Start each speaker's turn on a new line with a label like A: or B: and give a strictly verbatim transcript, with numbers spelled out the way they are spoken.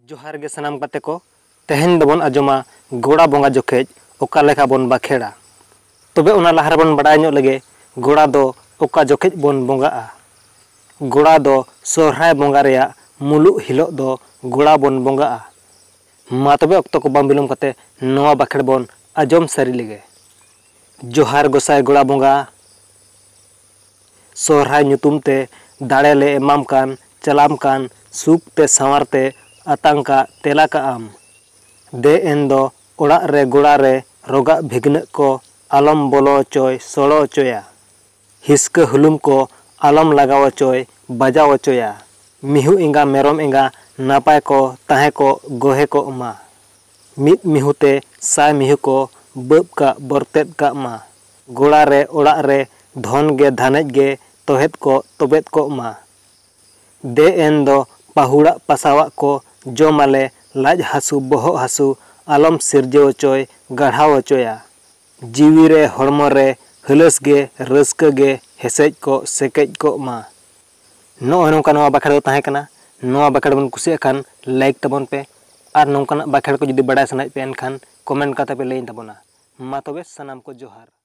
A: जोहार गे सनाम कते को तेहेन दबन आजमा गोड़ा बोंगा जोखेज ओका लेखा बोन बाखेड़ा तबे उना लहार बोन बड़ाय ᱧᱚᱜ लगे गोड़ा दो ओका जोखेज बोन बोंगाआ गोड़ा दो सोहराय बोंगा रेया मुलुग हिलोग दो गोड़ा बोन बोंगाआ मा तबे अक्तो को बाम बिलम कते नोआ बाखेड़ बोन आजम सारी लगे जोहार गोसाय गोड़ा बोंगा सोहराय ᱧᱩᱛᱩᱢ ते दाड़े ले एमाम कान चलाम कान सुख ते सावर ते आतंका तेला का आम दे एन दो ओड़ा रे गोड़ा रे रोगा भिगन को आलम बोलो चोय सोड़ो चोया हिस्क हुलुम को आलम लगाव चोय बजाव चोया मिहु इंगा मेरम इंगा नापाय को ताहे को गोहे को मा मित मिहुते साय मिहु को बब का बरतेत का मा गोड़ा रे ओड़ा रे धन गे धानेज गे तोहेत को तोबेत को मा दे एन दो पाहुड़ा पसावा को जो माले लाज हासु बोहो हासु आलम सिरजे चोय गढ़ाव चोया जीवी रे हड़मो रे हलस गे रस्क गे हेसेज को सेकेज को मा नो नोंका नोआ बाखेड़ दो ताहे कना नोआ बाखेड़ बन कुसिया खान लाइक तबन पे और नोंकाना बाखेड़ को जुदी बड़ाय सनाय पे एनखान कमेंट काते पे लैन तबना मा तबे सनाम को जोहार।